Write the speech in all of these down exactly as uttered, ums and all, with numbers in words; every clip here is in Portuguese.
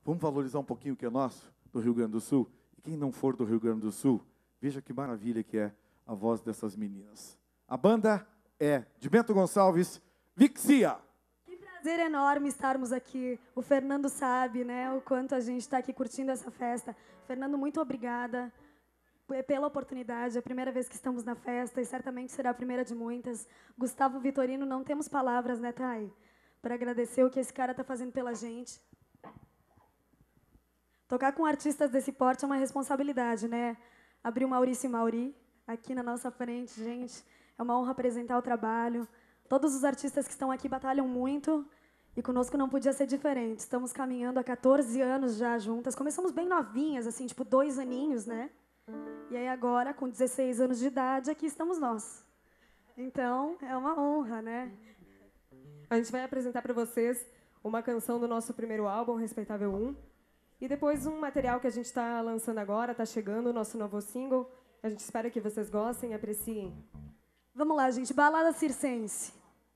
Vamos valorizar um pouquinho o que é nosso, do Rio Grande do Sul? E quem não for do Rio Grande do Sul, veja que maravilha que é a voz dessas meninas. A banda é de Bento Gonçalves, Vixia. Que prazer enorme estarmos aqui. O Fernando sabe, né, o quanto a gente está aqui curtindo essa festa. Fernando, muito obrigada pela oportunidade. É a primeira vez que estamos na festa e certamente será a primeira de muitas. Gustavo Vitorino, não temos palavras, né, Thay, para agradecer o que esse cara está fazendo pela gente. Tocar com artistas desse porte é uma responsabilidade, né? Abrir o Maurício e Mauri aqui na nossa frente, gente. É uma honra apresentar o trabalho. Todos os artistas que estão aqui batalham muito e conosco não podia ser diferente. Estamos caminhando há quatorze anos já juntas. Começamos bem novinhas, assim, tipo dois aninhos, né? E aí agora, com dezesseis anos de idade, aqui estamos nós. Então, é uma honra, né? A gente vai apresentar para vocês uma canção do nosso primeiro álbum, Respeitável um. E depois um material que a gente está lançando agora, está chegando, o nosso novo single. A gente espera que vocês gostem e apreciem. Vamos lá, gente. Balada Circense.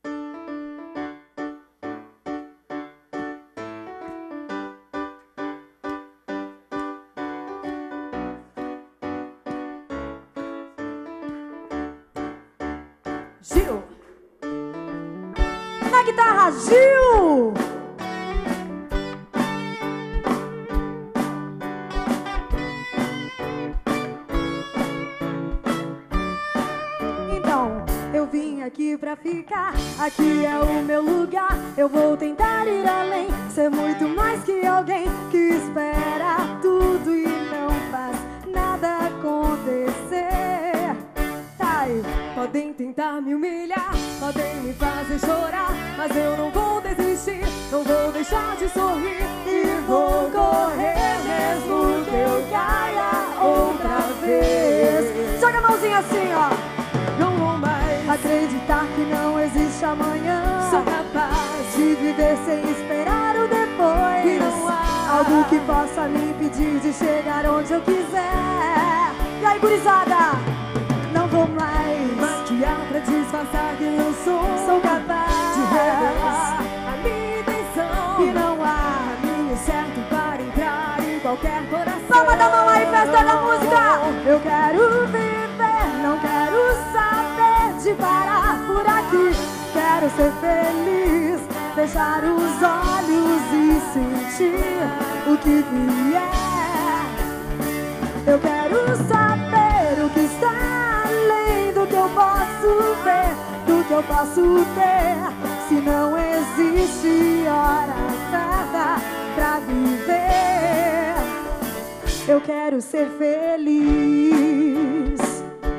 Gil! Na guitarra, Gil! Aqui pra ficar, aqui é o meu lugar. Eu vou tentar ir além, ser muito mais que alguém que espera tudo e não faz nada acontecer. Tá aí. Podem tentar me humilhar, podem me fazer chorar, mas eu não vou desistir, não vou deixar de sorrir e vou correr mesmo que eu caia outra vez. Joga a mãozinha assim, ó. Não vou mais acreditar que não existe amanhã. Sou capaz de viver sem esperar o depois. Que não há algo que possa me impedir de chegar onde eu quiser. E aí, gurizada? Não vou mais maquiar pra disfarçar que eu sou. Sou capaz de revelar a minha intenção. E não há caminho certo para entrar em qualquer coração. Palma da mão aí, festa da música. Eu quero viver, não quero saber de parar por aqui. Quero ser feliz, fechar os olhos e sentir o que vier. Eu quero saber o que está além do que eu posso ver, do que eu posso ter. Se não existe hora certa pra viver, eu quero ser feliz.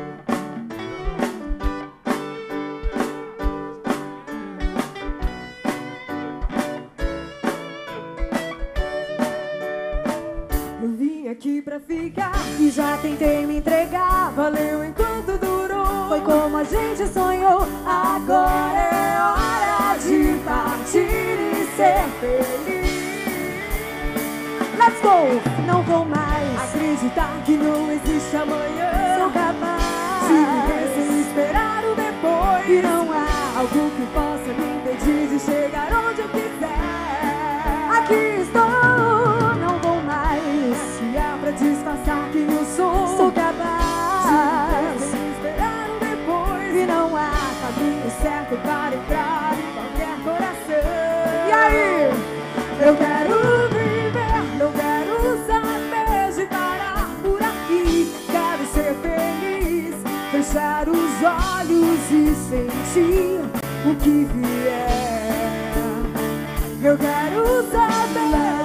Aqui pra ficar e já tentei me entregar. Valeu enquanto durou. Foi como a gente sonhou. Agora é hora de partir e ser feliz. Let's go! Não vou mais acreditar que não existe amanhã. Sou capaz de viver sem esperar o depois. E não há algo que possa me impedir de chegar onde eu quiser. Aqui estou, não vou mais pra disfarçar quem eu sou. Sou capaz de esperar o depois. E não há caminho certo para entrar em qualquer coração. E aí? Eu quero viver, não quero saber de parar por aqui. Quero ser feliz, fechar os olhos e sentir o que vier. Eu quero saber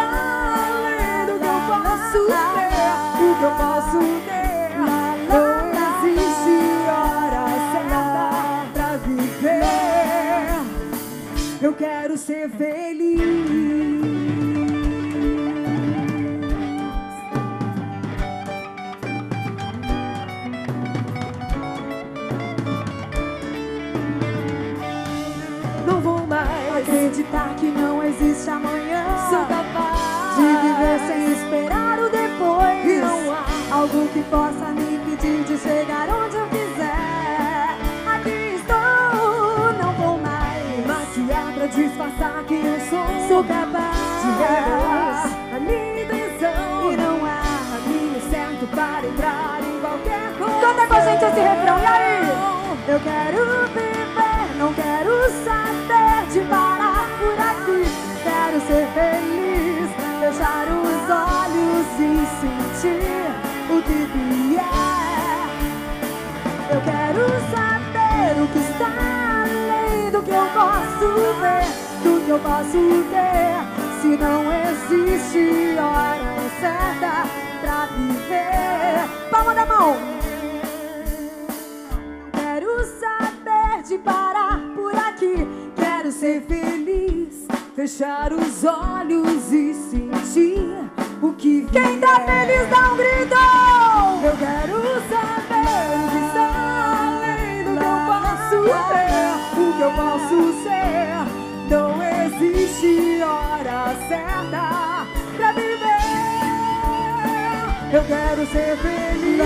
o que eu posso ter. Não existe hora certa pra viver. Eu quero ser feliz. Não vou mais acreditar que não existe amanhã. Sou capaz de viver sem esperar o depois. E não há algo que possa me impedir de chegar onde eu quiser. Aqui estou, não vou mais maquiar pra disfarçar quem eu sou. Sou capaz de revelar Escute esse refrão, e aí? Eu quero viver, não quero saber de parar por aqui. Quero ser feliz, fechar os olhos e sentir o que vier. Eu quero saber o que está além do que eu posso ver, do que eu posso ter. Se não existe hora certa pra viver. Palma da mão. Quero saber de parar por aqui. Quero ser feliz, fechar os olhos e sentir o que vier. Quem tá feliz dá um grito. Eu quero saber o que está além do que eu posso ter, o que eu posso ser. Não existe hora certa pra viver. Eu quero ser feliz.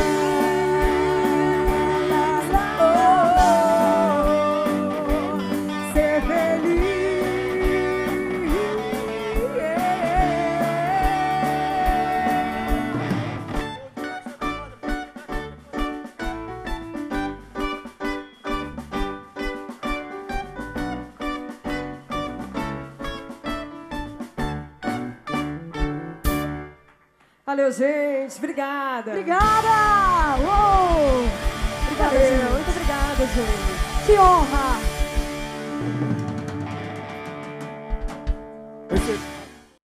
Oh, oh, oh, ser feliz. Valeu, gente. Obrigada. Obrigada! Uou! Obrigada, Valeu. gente. Muito obrigada, gente. Que honra!